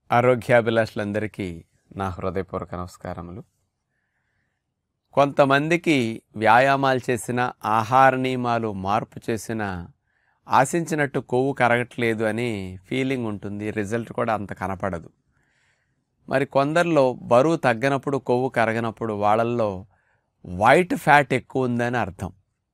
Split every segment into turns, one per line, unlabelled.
ఆరోగ్యాభిలాషులందరికీ నా హృదయపూర్వక నమస్కారములు. కొంతమందికి వ్యాయామాలు చేసిన, ఆహార నియమాలు మార్పు చేసిన ఆశించినట్టు కొవ్వు కరగట్లేదు అని ఫీలింగ్ ఉంటుంది. రిజల్ట్ కూడా అంత కనపడదు. మరి కొందరిలో బరువు తగ్గినప్పుడు, కొవ్వు కరగనప్పుడు వాళ్ళల్లో వైట్ ఫ్యాట్ ఎక్కువ ఉందని అర్థం.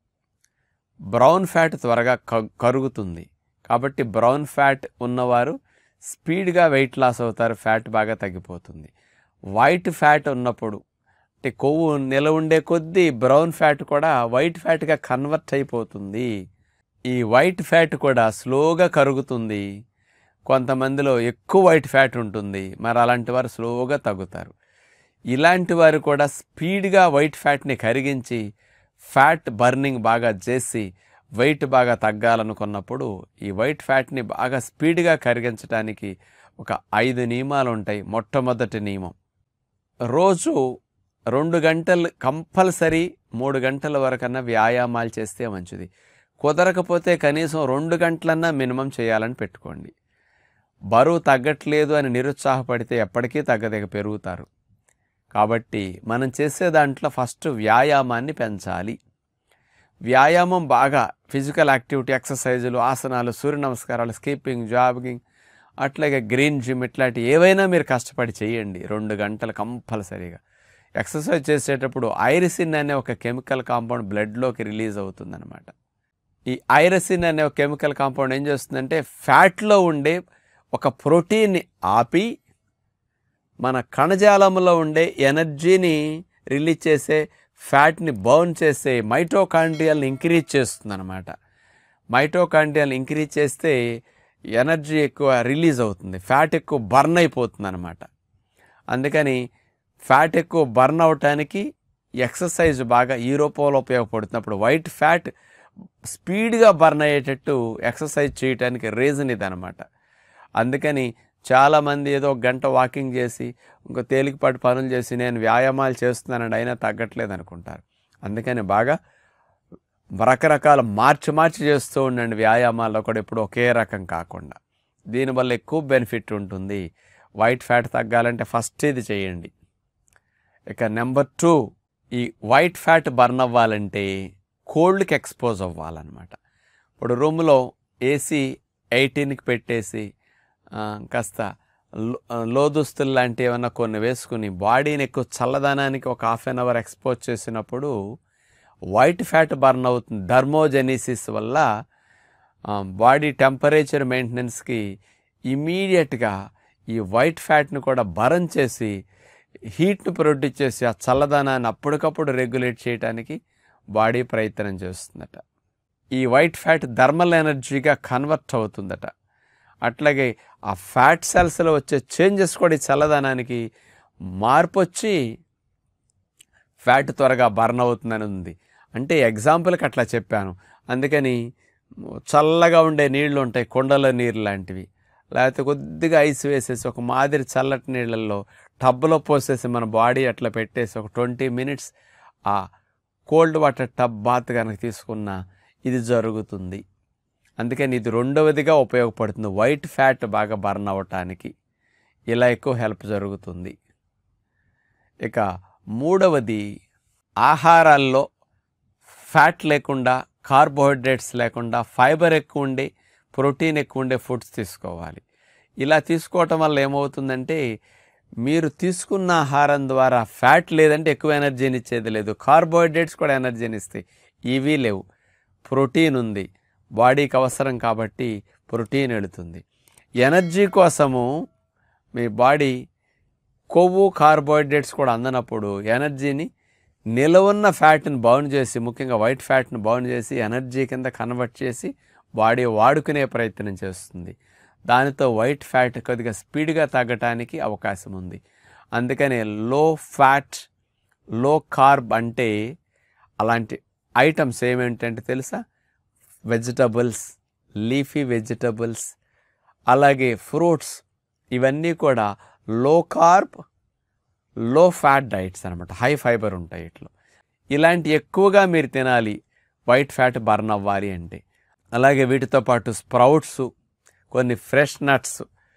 బ్రౌన్ ఫ్యాట్ త్వరగా కరుగుతుంది. కాబట్టి బ్రౌన్ ఫ్యాట్ ఉన్నవారు స్పీడ్గా వెయిట్ లాస్ అవుతారు, ఫ్యాట్ బాగా తగ్గిపోతుంది. వైట్ ఫ్యాట్ ఉన్నప్పుడు అంటే కొవ్వు నిల ఉండే కొద్దీ బ్రౌన్ ఫ్యాట్ కూడా వైట్ ఫ్యాట్గా కన్వర్ట్ అయిపోతుంది. ఈ వైట్ ఫ్యాట్ కూడా స్లోగా కరుగుతుంది. కొంతమందిలో ఎక్కువ వైట్ ఫ్యాట్ ఉంటుంది, మరి అలాంటి వారు స్లోగా తగ్గుతారు. ఇలాంటి వారు కూడా స్పీడ్గా వైట్ ఫ్యాట్ని కరిగించి ఫ్యాట్ బర్నింగ్ బాగా చేసి వెయిట్ బాగా తగ్గాలనుకున్నప్పుడు ఈ వైట్ ఫ్యాట్ని బాగా స్పీడ్గా కరిగించడానికి ఒక 5 నియమాలు ఉంటాయి. మొట్టమొదటి నియమం, రోజు 2 గంటలు కంపల్సరీ 3 గంటల వరకన్నా వ్యాయామాలు చేస్తే మంచిది. కుదరకపోతే కనీసం 2 గంటలన్నా మినిమం చేయాలని పెట్టుకోండి. బరువు తగ్గట్లేదు అని నిరుత్సాహపడితే ఎప్పటికీ తగ్గదగ పెరుగుతారు. కాబట్టి మనం చేసే దాంట్లో ఫస్ట్ వ్యాయామాన్ని పెంచాలి. వ్యాయామం బాగా ఫిజికల్ యాక్టివిటీ, ఎక్సర్సైజులు, ఆసనాలు, సూర్య నమస్కారాలు, స్కిప్పింగ్, జాగింగ్, అట్లాగే గ్రీన్ జిమ్ ఇట్లాంటి ఏవైనా మీరు కష్టపడి చేయండి 2 గంటలు కంపల్సరీగా. ఎక్సర్సైజ్ చేసేటప్పుడు ఐరిసిన్ అనే ఒక కెమికల్ కాంపౌండ్ బ్లడ్లోకి రిలీజ్ అవుతుందన్నమాట. ఈ ఐరిసిన్ అనే ఒక కెమికల్ కాంపౌండ్ ఏం చేస్తుందంటే ఫ్యాట్లో ఉండే ఒక ప్రోటీన్ని ఆపి మన కణజాలంలో ఉండే ఎనర్జీని రిలీజ్ చేసే, ఫ్యాట్ని బర్న్ చేసే మైటోకాండ్రియాల్ని ఇంక్రీజ్ చేస్తుంది అనమాట. మైటోకాండ్రియాల్ని ఇంక్రీజ్ చేస్తే ఎనర్జీ ఎక్కువ రిలీజ్ అవుతుంది, ఫ్యాట్ ఎక్కువ బర్న్ అయిపోతుంది అనమాట. అందుకని ఫ్యాట్ ఎక్కువ బర్న్ అవటానికి ఎక్సర్సైజ్ బాగా ఈ రూపంలో ఉపయోగపడుతున్నప్పుడు వైట్ ఫ్యాట్ స్పీడ్గా బర్న్ అయ్యేటట్టు ఎక్సర్సైజ్ చేయడానికి రీజన్ ఇదనమాట. అందుకని చాలామంది ఏదో 1 గంట వాకింగ్ చేసి ఇంకో తేలికపాటి పనులు చేసి నేను వ్యాయామాలు చేస్తున్నానండి అయినా తగ్గట్లేదు అనుకుంటారు. అందుకని బాగా రకరకాల మార్చి చేస్తూ ఉండండి. వ్యాయామాల్లో కూడా ఎప్పుడు ఒకే రకం కాకుండా దీనివల్ల ఎక్కువ బెనిఫిట్ ఉంటుంది. వైట్ ఫ్యాట్ తగ్గాలంటే ఫస్ట్ ఇది చేయండి. ఇక నెంబర్ 2, ఈ వైట్ ఫ్యాట్ బర్న్ అవ్వాలంటే కోల్డ్కి ఎక్స్పోజ్ అవ్వాలన్నమాట. ఇప్పుడు రూమ్లో ఏసీ 18కి పెట్టేసి కాస్త లోదుస్తులు లాంటివి ఏమన్నా కొన్ని వేసుకుని బాడీని ఎక్కువ చల్లదనానికి ఒక 1/2 అవర్ ఎక్స్పోజ్ చేసినప్పుడు వైట్ ఫ్యాట్ బర్న్ అవుతుంది. థర్మోజెనిసిస్ వల్ల బాడీ టెంపరేచర్ మెయింటెనెన్స్కి ఇమీడియట్గా ఈ వైట్ ఫ్యాట్ని కూడా బర్న్ చేసి హీట్ను ప్రొడ్యూస్ చేసి ఆ చల్లదనాన్ని అప్పటికప్పుడు రెగ్యులేట్ చేయడానికి బాడీ ప్రయత్నం చేస్తుందట. ఈ వైట్ ఫ్యాట్ థర్మల్ ఎనర్జీగా కన్వర్ట్ అవుతుందట. అట్లాగే ఆ ఫ్యాట్ సెల్స్లో వచ్చే చేంజెస్ కూడా ఈ చల్లదనానికి మార్పు వచ్చి ఫ్యాట్ త్వరగా బర్న్ అవుతుందని ఉంది. అంటే ఎగ్జాంపుల్కి అట్లా చెప్పాను. అందుకని చల్లగా ఉండే నీళ్లు ఉంటాయి, కుండల నీరు లాంటివి, లేకపోతే కొద్దిగా ఐస్ వేసేసి ఒక మాదిరి చల్లటి నీళ్ళల్లో టబ్లో పోసేసి మన బాడీ అట్లా పెట్టేసి ఒక 20 మినిట్స్ ఆ కోల్డ్ వాటర్ టబ్ బాత్ కనుక తీసుకున్నా ఇది జరుగుతుంది. అందుకని ఇది 2వదిగా ఉపయోగపడుతుంది వైట్ ఫ్యాట్ బాగా బర్న్ అవ్వటానికి. ఇలా ఎక్కువ హెల్ప్ జరుగుతుంది. ఇక 3వది, ఆహారాల్లో ఫ్యాట్ లేకుండా, కార్బోహైడ్రేట్స్ లేకుండా, ఫైబర్ ఎక్కువ ఉండే, ప్రోటీన్ ఎక్కువ ఉండే ఫుడ్స్ తీసుకోవాలి. ఇలా తీసుకోవటం వల్ల ఏమవుతుందంటే మీరు తీసుకున్న ఆహారం ద్వారా ఫ్యాట్ లేదంటే ఎక్కువ ఎనర్జీని ఇచ్చేది లేదు, కార్బోహైడ్రేట్స్ కూడా ఎనర్జీని ఇస్తాయి, ఇవి లేవు. ప్రోటీన్ ఉంది, బాడీకి అవసరం కాబట్టి ప్రోటీన్ వెళుతుంది. ఎనర్జీ కోసము మీ బాడీ కొవ్వు, కార్బోహైడ్రేట్స్ కూడా అందనప్పుడు ఎనర్జీని నిలవున్న ఫ్యాట్ని బర్న్ చేసి, ముఖ్యంగా వైట్ ఫ్యాట్ని బర్న్ చేసి ఎనర్జీ కింద కన్వర్ట్ చేసి బాడీ వాడుకునే ప్రయత్నం చేస్తుంది. దానితో వైట్ ఫ్యాట్ కొద్దిగా స్పీడ్గా తగ్గటానికి అవకాశం ఉంది. అందుకని లో ఫ్యాట్, లో కార్బ్ అంటే అలాంటి ఐటమ్స్ ఏమేంటంటే తెలుసా? వెజిటబుల్స్, లీఫీ వెజిటబుల్స్, అలాగే ఫ్రూట్స్, ఇవన్నీ కూడా low carb, low fat diets అనమాట. హై ఫైబర్ ఉంటాయి ఇట్లా. ఇలాంటి ఎక్కువగా మీరు తినాలి వైట్ ఫ్యాట్ బర్న్ అవ్వాలి అంటే. అలాగే వీటితో పాటు స్ప్రౌట్స్, కొన్ని ఫ్రెష్ నట్స్,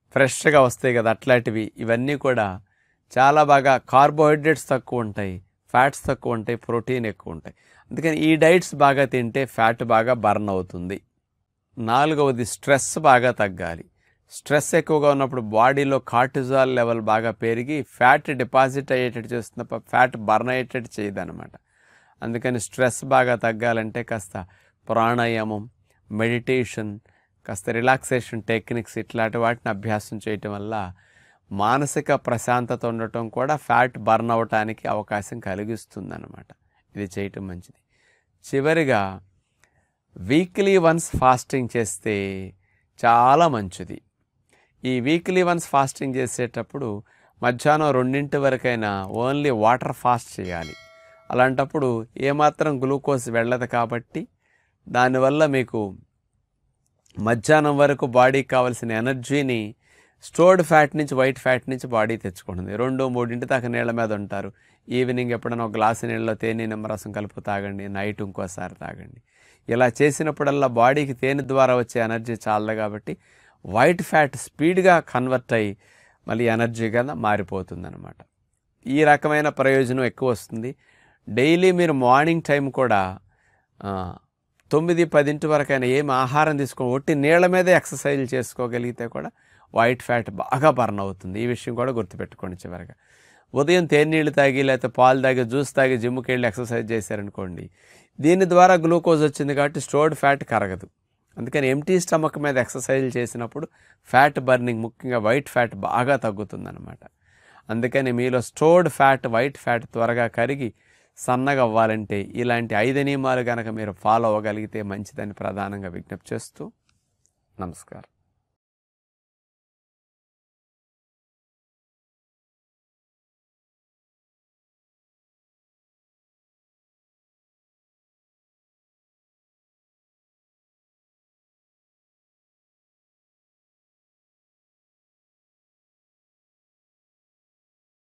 ఫ్రెష్గా వస్తాయి కదా అట్లాంటివి, ఇవన్నీ కూడా చాలా బాగా కార్బోహైడ్రేట్స్ తక్కువ ఉంటాయి, ఫ్యాట్స్ తక్కువ ఉంటాయి, ప్రోటీన్ ఎక్కువ ఉంటాయి. అందుకని ఈ డైట్స్ బాగా తింటే ఫ్యాట్ బాగా బర్న్ అవుతుంది. 4వది స్ట్రెస్ బాగా తగ్గాలి. స్ట్రెస్ ఎక్కువగా ఉన్నప్పుడు బాడీలో కార్టిజాల్ లెవెల్ బాగా పెరిగి ఫ్యాట్ డిపాజిట్ అయ్యేటట్టు చేస్తుంది తప్ప ఫ్యాట్ బర్న్ అయ్యేటట్టు చేయదన్నమాట. అందుకని స్ట్రెస్ బాగా తగ్గాలంటే కాస్త ప్రాణాయామం, మెడిటేషన్, కాస్త రిలాక్సేషన్ టెక్నిక్స్ ఇట్లాంటి వాటిని అభ్యాసం చేయటం వల్ల మానసిక ప్రశాంతత ఉండటం కూడా ఫ్యాట్ బర్న్ అవ్వటానికి అవకాశం కలిగిస్తుందన్నమాట. ఇది చేయటం మంచిది. చివరిగా వీక్లీ వన్స్ ఫాస్టింగ్ చేస్తే చాలా మంచిది. ఈ వీక్లీ వన్స్ ఫాస్టింగ్ చేసేటప్పుడు మధ్యాహ్నం 2 వరకైనా ఓన్లీ వాటర్ ఫాస్ట్ చేయాలి. అలాంటప్పుడు ఏమాత్రం గ్లూకోజ్ వెళ్ళదు కాబట్టి దానివల్ల మీకు మధ్యాహ్నం వరకు బాడీకి కావాల్సిన ఎనర్జీని స్టోర్డ్ ఫ్యాట్ నుంచి, వైట్ ఫ్యాట్ నుంచి బాడీ తెచ్చుకుంటుంది. 2-3 దాకా నీళ్ళ మీద ఉంటారు. ఈవినింగ్ ఎప్పుడైనా ఒక గ్లాసు నీళ్ళలో తేనె నిమ్మరసం కలుపు తాగండి, నైట్ ఇంకోసారి తాగండి. ఇలా చేసినప్పుడల్లా బాడీకి తేనె ద్వారా వచ్చే ఎనర్జీ చాలదు కాబట్టి వైట్ ఫ్యాట్ స్పీడ్గా కన్వర్ట్ అయ్యి మళ్ళీ ఎనర్జీగా మారిపోతుందన్నమాట. ఈ రకమైన ప్రయోజనం ఎక్కువ వస్తుంది. డైలీ మీరు మార్నింగ్ టైం కూడా 9-10 వరకైనా ఏం ఆహారం తీసుకొని ఒట్టి నీళ్ళ మీదే ఎక్సర్సైజ్ చేసుకోగలిగితే కూడా వైట్ ఫ్యాట్ బాగా బర్న్ అవుతుంది. ఈ విషయం కూడా గుర్తుపెట్టుకోండి. చివరిగా ఉదయం తేనీళ్ళు తాగి లేకపోతే పాలు తాగి జ్యూస్ తాగి జిమ్కి వెళ్ళి ఎక్సర్సైజ్ చేశారనుకోండి, దీని ద్వారా గ్లూకోజ్ వచ్చింది కాబట్టి స్టోర్డ్ ఫ్యాట్ కరగదు. అందుకని ఎంటీ స్టమక్ మీద ఎక్సర్సైజ్ చేసినప్పుడు ఫ్యాట్ బర్నింగ్, ముఖ్యంగా వైట్ ఫ్యాట్ బాగా తగ్గుతుందన్నమాట. అందుకని మీలో స్టోర్డ్ ఫ్యాట్, వైట్ ఫ్యాట్ త్వరగా కరిగి సన్నగా అవ్వాలంటే ఇలాంటి 5 నియమాలు కనుక మీరు ఫాలో అవ్వగలిగితే మంచిదని ప్రధానంగా విజ్ఞప్తి చేస్తూ నమస్కారం.